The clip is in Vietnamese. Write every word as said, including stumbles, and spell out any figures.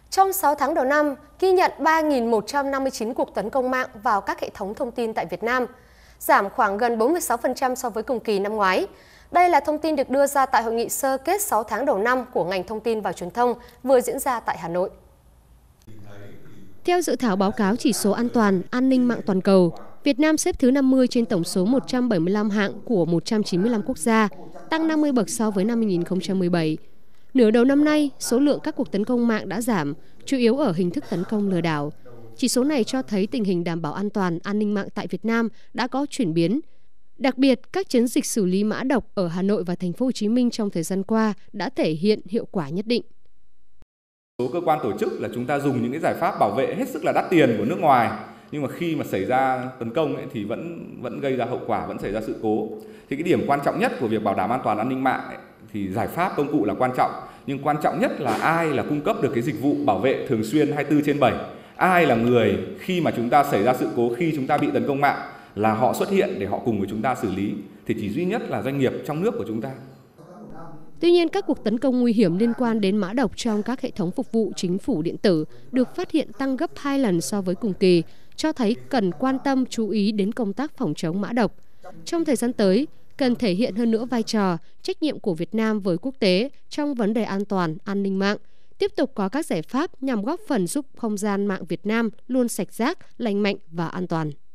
Trong sáu tháng đầu năm, ghi nhận ba nghìn một trăm năm mươi chín cuộc tấn công mạng vào các hệ thống thông tin tại Việt Nam, giảm khoảng gần bốn mươi sáu phần trăm so với cùng kỳ năm ngoái. Đây là thông tin được đưa ra tại hội nghị sơ kết sáu tháng đầu năm của ngành thông tin và truyền thông vừa diễn ra tại Hà Nội. Theo dự thảo báo cáo chỉ số an toàn, an ninh mạng toàn cầu, Việt Nam xếp thứ năm mươi trên tổng số một trăm bảy mươi lăm hạng của một trăm chín mươi lăm quốc gia, tăng năm mươi bậc so với năm hai nghìn không trăm mười bảy. Nửa đầu năm nay, số lượng các cuộc tấn công mạng đã giảm, chủ yếu ở hình thức tấn công lừa đảo. Chỉ số này cho thấy tình hình đảm bảo an toàn, an ninh mạng tại Việt Nam đã có chuyển biến. Đặc biệt, các chiến dịch xử lý mã độc ở Hà Nội và Thành phố Hồ Chí Minh trong thời gian qua đã thể hiện hiệu quả nhất định. Số cơ quan tổ chức là chúng ta dùng những cái giải pháp bảo vệ hết sức là đắt tiền của nước ngoài, nhưng mà khi mà xảy ra tấn công ấy, thì vẫn vẫn gây ra hậu quả, vẫn xảy ra sự cố. Thì cái điểm quan trọng nhất của việc bảo đảm an toàn an ninh mạng ấy, thì giải pháp công cụ là quan trọng, nhưng quan trọng nhất là ai là cung cấp được cái dịch vụ bảo vệ thường xuyên hai mươi tư trên bảy. Ai là người khi mà chúng ta xảy ra sự cố, khi chúng ta bị tấn công mạng là họ xuất hiện để họ cùng với chúng ta xử lý, thì chỉ duy nhất là doanh nghiệp trong nước của chúng ta. Tuy nhiên, các cuộc tấn công nguy hiểm liên quan đến mã độc trong các hệ thống phục vụ chính phủ điện tử được phát hiện tăng gấp hai lần so với cùng kỳ, cho thấy cần quan tâm chú ý đến công tác phòng chống mã độc. Trong thời gian tới, cần thể hiện hơn nữa vai trò, trách nhiệm của Việt Nam với quốc tế trong vấn đề an toàn, an ninh mạng, tiếp tục có các giải pháp nhằm góp phần giúp không gian mạng Việt Nam luôn sạch rác, lành mạnh và an toàn.